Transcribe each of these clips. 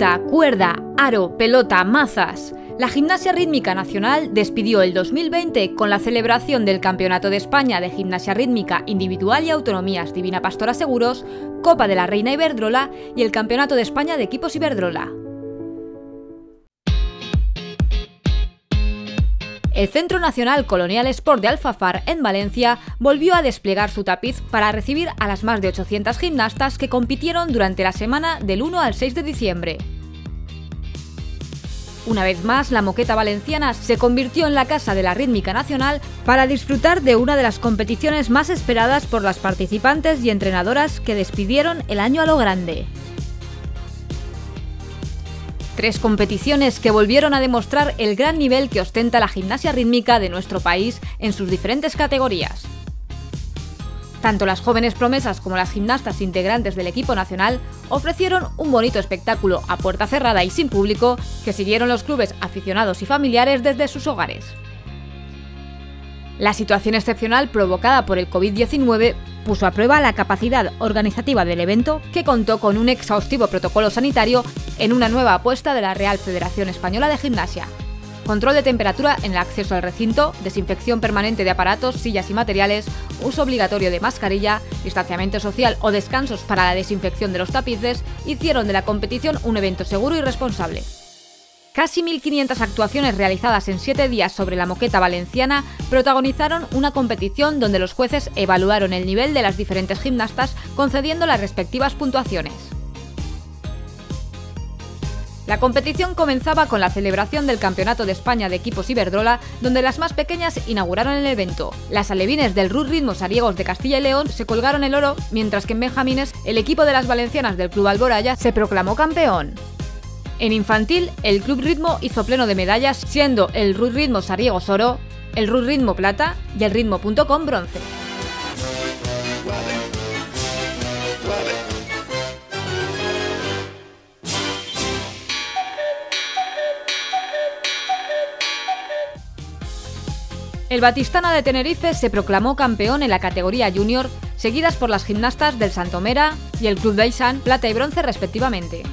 cinta, cuerda, aro, pelota, mazas. La Gimnasia Rítmica Nacional despidió el 2020 con la celebración del Campeonato de España de Gimnasia Rítmica Individual y Autonomías Divina Pastora Seguros, Copa de la Reina Iberdrola y el Campeonato de España de Equipos Iberdrola. El Centro Nacional Colonial Sport de Alfafar, en Valencia, volvió a desplegar su tapiz para recibir a las más de 800 gimnastas que compitieron durante la semana del 1 al 6 de diciembre. Una vez más, la Moqueta Valenciana se convirtió en la casa de la rítmica nacional para disfrutar de una de las competiciones más esperadas por las participantes y entrenadoras que despidieron el año a lo grande. 3 competiciones que volvieron a demostrar el gran nivel que ostenta la gimnasia rítmica de nuestro país en sus diferentes categorías. Tanto las jóvenes promesas como las gimnastas integrantes del equipo nacional ofrecieron un bonito espectáculo a puerta cerrada y sin público que siguieron los clubes aficionados y familiares desde sus hogares. La situación excepcional provocada por el COVID-19 puso a prueba la capacidad organizativa del evento, que contó con un exhaustivo protocolo sanitario en una nueva apuesta de la Real Federación Española de Gimnasia. Control de temperatura en el acceso al recinto, desinfección permanente de aparatos, sillas y materiales, uso obligatorio de mascarilla, distanciamiento social o descansos para la desinfección de los tapices hicieron de la competición un evento seguro y responsable. Casi 1.500 actuaciones realizadas en 7 días sobre la Moqueta Valenciana protagonizaron una competición donde los jueces evaluaron el nivel de las diferentes gimnastas concediendo las respectivas puntuaciones. La competición comenzaba con la celebración del Campeonato de España de Equipos Iberdrola, donde las más pequeñas inauguraron el evento. Las alevines del RUD Ritmo Sariegos de Castilla y León se colgaron el oro, mientras que en benjamines el equipo de las valencianas del Club Alboraya se proclamó campeón. En infantil, el Club Ritmo hizo pleno de medallas, siendo el RUD Ritmo Sariegos oro, el RUD Ritmo plata y el Ritmo.com bronce. El Batistana de Tenerife se proclamó campeón en la categoría junior, seguidas por las gimnastas del Santomera y el Club d'Aixán, plata y bronce respectivamente.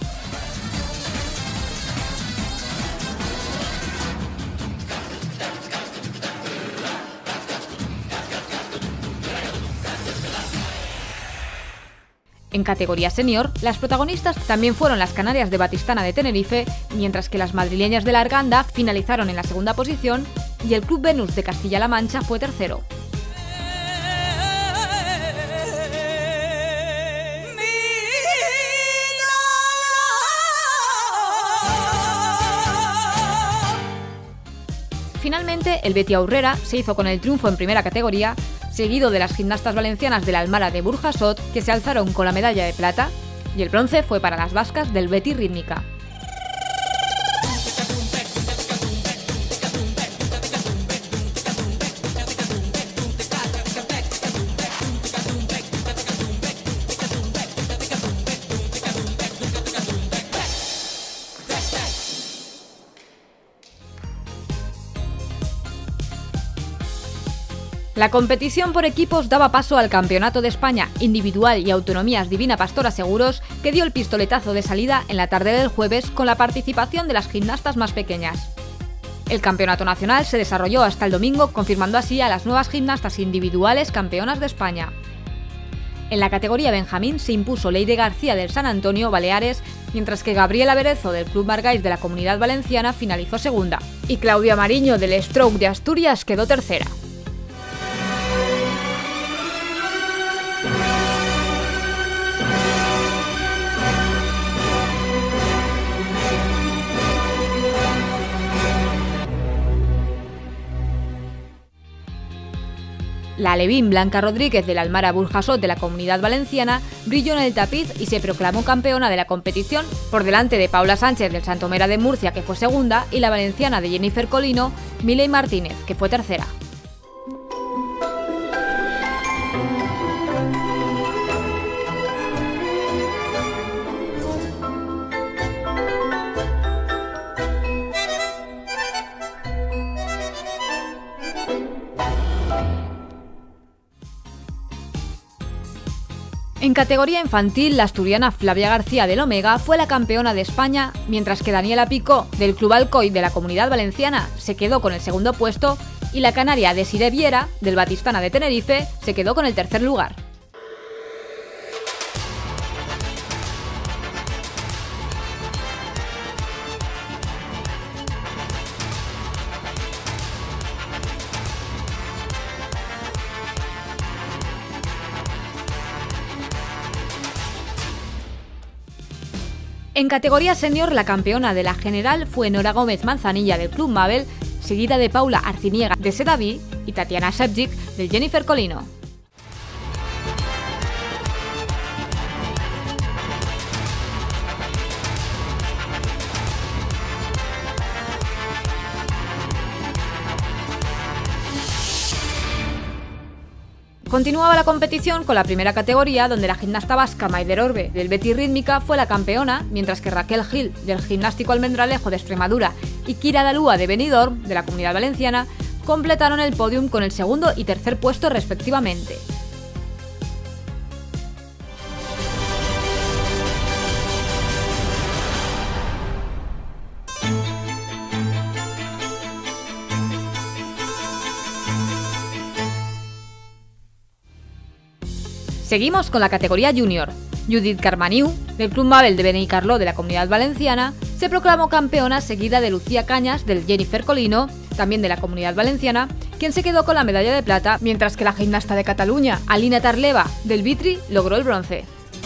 En categoría senior, las protagonistas también fueron las canarias de Batistana de Tenerife, mientras que las madrileñas de la Arganda finalizaron en la segunda posición y el Club Venus de Castilla-La Mancha fue tercero. Finalmente, el Betia Aurrera se hizo con el triunfo en primera categoría, seguido de las gimnastas valencianas de la Almara de Burjasot, que se alzaron con la medalla de plata, y el bronce fue para las vascas del Betis Rítmica. La competición por equipos daba paso al Campeonato de España Individual y Autonomías Divina Pastora Seguros, que dio el pistoletazo de salida en la tarde del jueves con la participación de las gimnastas más pequeñas. El Campeonato Nacional se desarrolló hasta el domingo, confirmando así a las nuevas gimnastas individuales campeonas de España. En la categoría Benjamín se impuso Leire García del San Antonio, Baleares, mientras que Gabriela Berezo del Club Margais de la Comunidad Valenciana finalizó segunda, y Claudia Mariño del Stroke de Asturias quedó tercera. La alevín Blanca Rodríguez de la Almara Burjasot de la Comunidad Valenciana brilló en el tapiz y se proclamó campeona de la competición por delante de Paula Sánchez del Santomera de Murcia, que fue segunda, y la valenciana de Jennifer Colino, Miley Martínez, que fue tercera. En categoría infantil, la asturiana Flavia García del Omega fue la campeona de España, mientras que Daniela Picó, del Club Alcoy de la Comunidad Valenciana, se quedó con el segundo puesto y la canaria Desiree Viera, del Batistana de Tenerife, se quedó con el tercer lugar. En categoría senior, la campeona de la general fue Nora Gómez Manzanilla del Club Mabel, seguida de Paula Arciniega de Sedaví y Tatiana Shevchik del Jennifer Colino. Continuaba la competición con la primera categoría, donde la gimnasta vasca Maider Orbe del Betty Rítmica fue la campeona, mientras que Raquel Gil del Gimnástico Almendralejo de Extremadura y Kira Dalúa de Benidorm de la Comunidad Valenciana completaron el podium con el segundo y tercer puesto respectivamente. Seguimos con la categoría junior. Judith Carmaniu, del Club Mabel de Benicarló de la Comunidad Valenciana, se proclamó campeona seguida de Lucía Cañas del Jennifer Colino, también de la Comunidad Valenciana, quien se quedó con la medalla de plata, mientras que la gimnasta de Cataluña, Alina Tarleva del Vitri, logró el bronce.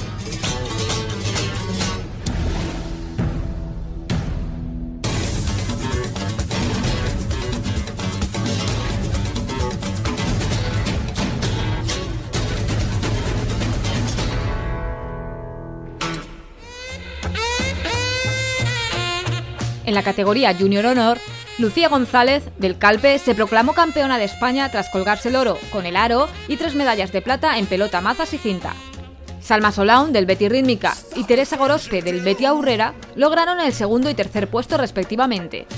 En la categoría Junior Honor, Lucía González, del Calpe, se proclamó campeona de España tras colgarse el oro con el aro y 3 medallas de plata en pelota, mazas y cinta. Salma Solaun, del Betty Rítmica, y Teresa Gorospe, del Betty Aurrera, lograron el segundo y tercer puesto respectivamente.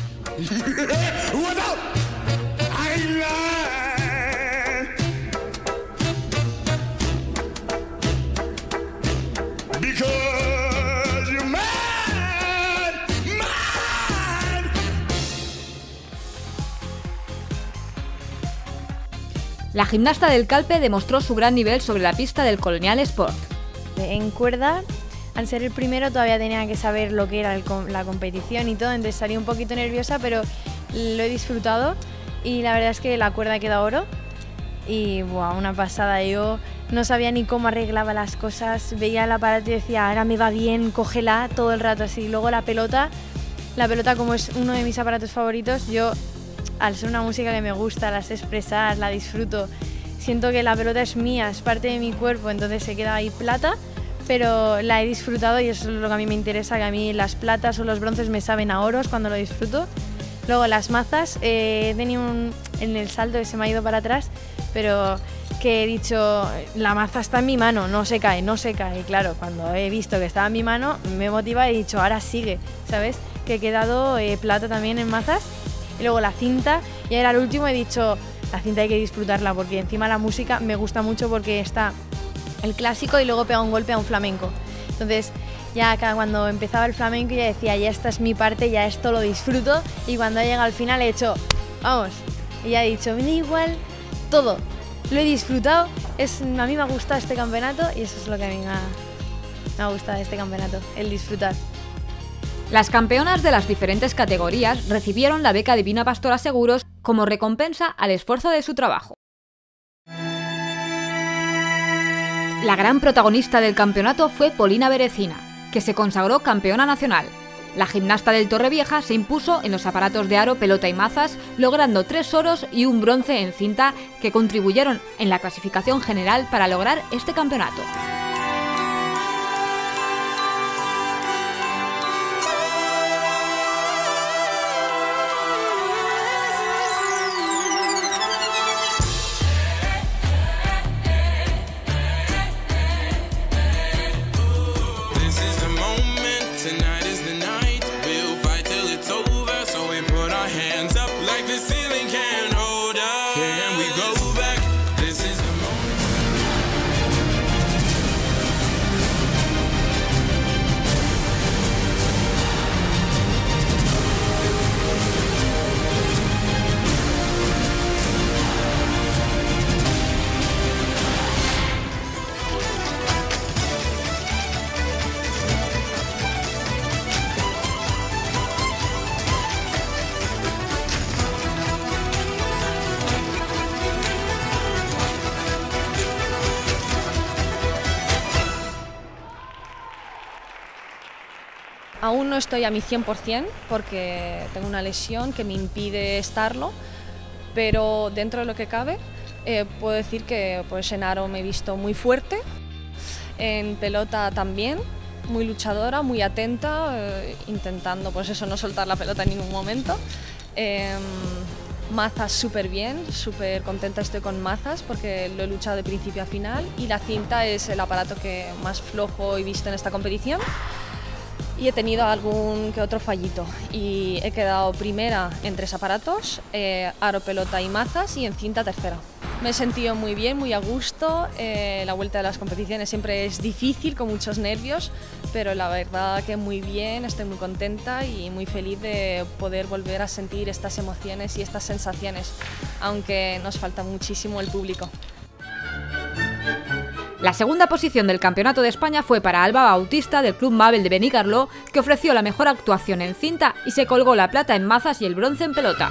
La gimnasta del Calpe demostró su gran nivel sobre la pista del Colonial Sport. En cuerda, al ser el primero, todavía tenía que saber lo que era la competición y todo, entonces salí un poquito nerviosa, pero lo he disfrutado y la verdad es que la cuerda queda oro y ¡buah!, una pasada. Yo no sabía ni cómo arreglaba las cosas, veía el aparato y decía, ahora me va bien, cógela todo el rato así. Luego la pelota como es uno de mis aparatos favoritos, yo, al ser una música que me gusta, la sé expresar, la disfruto, siento que la pelota es mía, es parte de mi cuerpo, entonces se queda ahí plata, pero la he disfrutado y eso es lo que a mí me interesa, que a mí las platas o los bronces me saben a oros cuando lo disfruto. Luego las mazas, he tenido en el salto que se me ha ido para atrás, pero que he dicho, la maza está en mi mano, no se cae, no se cae. Y claro, cuando he visto que estaba en mi mano, me motiva y he dicho, ahora sigue, ¿sabes? Que he quedado plata también en mazas. Y luego la cinta, ya era el último, he dicho, la cinta hay que disfrutarla porque encima la música me gusta mucho porque está el clásico y luego pega un golpe a un flamenco. Entonces ya cuando empezaba el flamenco ya decía, ya esta es mi parte, ya esto lo disfruto, y cuando llega al final he hecho, vamos, y ya he dicho, me da igual todo, lo he disfrutado, a mí me ha gustado este campeonato y eso es lo que a mí me ha gustado de este campeonato, el disfrutar. Las campeonas de las diferentes categorías recibieron la beca Divina Pastora Seguros como recompensa al esfuerzo de su trabajo. La gran protagonista del campeonato fue Polina Berecina, que se consagró campeona nacional. La gimnasta del Torrevieja se impuso en los aparatos de aro, pelota y mazas, logrando 3 oros y un bronce en cinta que contribuyeron en la clasificación general para lograr este campeonato. Aún no estoy a mi 100% porque tengo una lesión que me impide estarlo, pero dentro de lo que cabe puedo decir que pues, en aro me he visto muy fuerte, en pelota también, muy luchadora, muy atenta, intentando pues eso, no soltar la pelota en ningún momento. Mazas súper bien, súper contenta estoy con mazas porque lo he luchado de principio a final y la cinta es el aparato que más flojo he visto en esta competición y he tenido algún que otro fallito y he quedado primera en 3 aparatos, aro, pelota y mazas, y en cinta tercera. Me he sentido muy bien, muy a gusto. La vuelta de las competiciones siempre es difícil, con muchos nervios, pero la verdad que muy bien, estoy muy contenta y muy feliz de poder volver a sentir estas emociones y estas sensaciones, aunque nos falta muchísimo el público. La segunda posición del Campeonato de España fue para Alba Bautista del Club Mabel de Benicarló, que ofreció la mejor actuación en cinta y se colgó la plata en mazas y el bronce en pelota.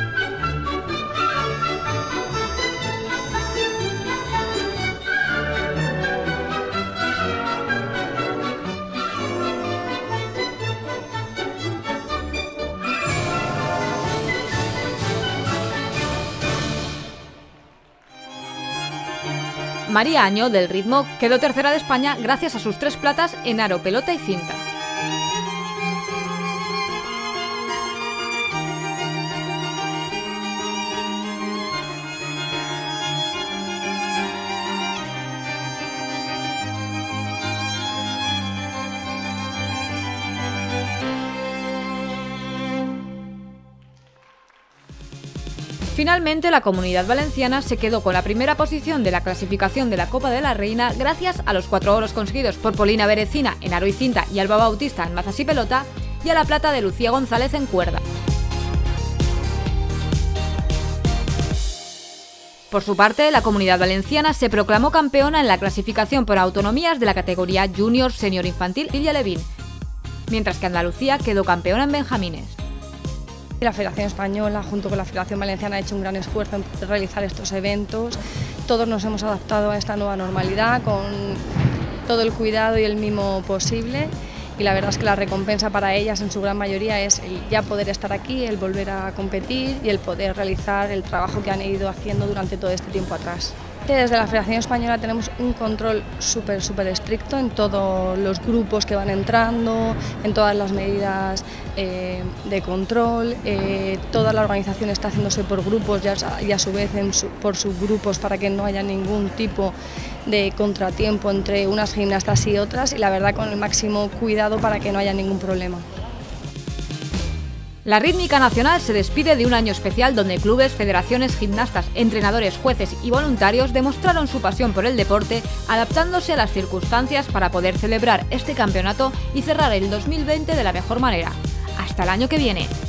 María Año, del Ritmo, quedó tercera de España gracias a sus 3 platas en aro, pelota y cinta. Finalmente, la Comunidad Valenciana se quedó con la primera posición de la clasificación de la Copa de la Reina gracias a los 4 oros conseguidos por Polina Berecina en aro y cinta y Alba Bautista en mazas y pelota, y a la plata de Lucía González en cuerda. Por su parte, la Comunidad Valenciana se proclamó campeona en la clasificación por autonomías de la categoría Junior Senior Infantil y Alevín, mientras que Andalucía quedó campeona en benjamines. La Federación Española, junto con la Federación Valenciana, ha hecho un gran esfuerzo en realizar estos eventos. Todos nos hemos adaptado a esta nueva normalidad con todo el cuidado y el mimo posible. Y la verdad es que la recompensa para ellas, en su gran mayoría, es el ya poder estar aquí, el volver a competir y el poder realizar el trabajo que han ido haciendo durante todo este tiempo atrás. Desde la Federación Española tenemos un control súper estricto en todos los grupos que van entrando, en todas las medidas de control. Toda la organización está haciéndose por grupos y a su vez por subgrupos para que no haya ningún tipo de contratiempo entre unas gimnastas y otras, y la verdad con el máximo cuidado para que no haya ningún problema. La Rítmica Nacional se despide de un año especial donde clubes, federaciones, gimnastas, entrenadores, jueces y voluntarios demostraron su pasión por el deporte, adaptándose a las circunstancias para poder celebrar este campeonato y cerrar el 2020 de la mejor manera. Hasta el año que viene.